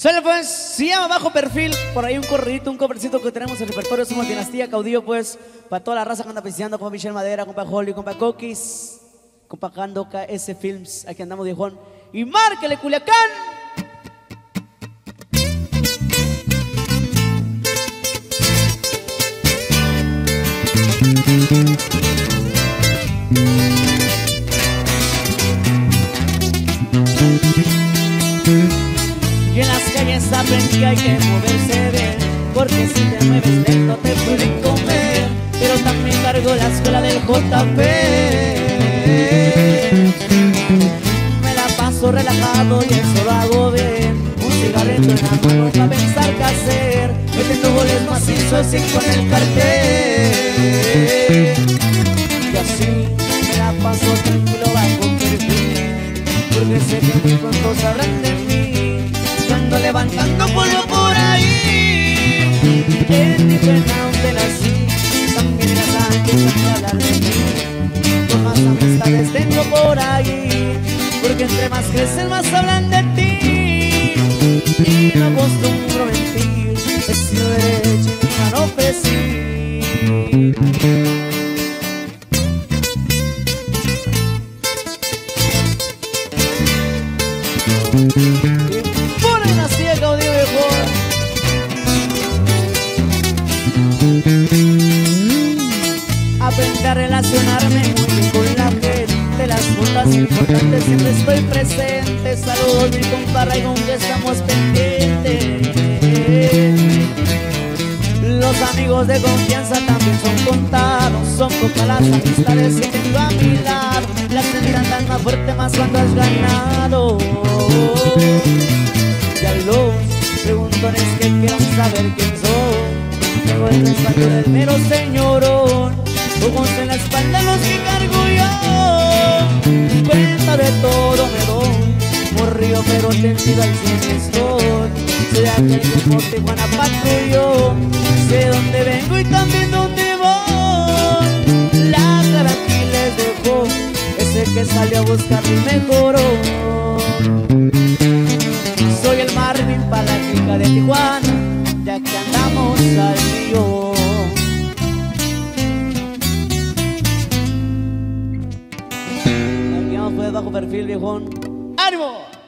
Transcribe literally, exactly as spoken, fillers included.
Sale pues, se llama Bajo Perfil. Por ahí un corridito, un covercito que tenemos en el repertorio. Somos Dinastía Caudillo pues. Para toda la raza que anda pisteando, compa Michelle Madera, compa Holly, compa Coquis, compa Cando K S Films. Aquí andamos viejón. Y márquele Culiacán. Y en las calles aprendí que hay que moverse bien, porque si te mueves lento te pueden comer. Pero también cargo la escuela del J P. Me la paso relajado y eso lo hago bien. Un cigarrito en la mano para pensar qué hacer, metiendo goles macizos y con el cartel. Y así me la paso tranquilo bajo perfil, porque sé que muy pronto sabrán de mí. Ando levantando polvo por ahí. En mi pena donde nací, también las antes a hablar de mí. Por más amistades tengo por ahí, porque entre más crecen más hablan de ti. Y no acostumbro mentir, he sido derecho y nunca no ofrecí. Pura Dinastía Caudillo viejo. Aprendí a relacionarme muy bien con la gente. Las juntas importantes siempre estoy presente. Saludos mi compa Raigón que estamos pendientes. Los amigos de confianza también son contados. Son pocas las amistades que tengo a mi lado. Las tendrán tan más fuerte más cuando has ganado. Y a los preguntones que quieran saber quién soy, tengo el respaldo del mero señorón. Ojos en la espalda los que cargo yo. Cuenta de todo me doy, morrío pero tendido al cien estoy. Soy aquel que por Tijuana patrullo, sé dónde vengo y también dónde voy. La cara aquí les dejo, ese que salió a buscar mi mejorón. Soy el Marvin para la chica de Tijuana, ya que andamos al río. Aquí vamos pues Bajo Perfil viejón. ¡Ánimo!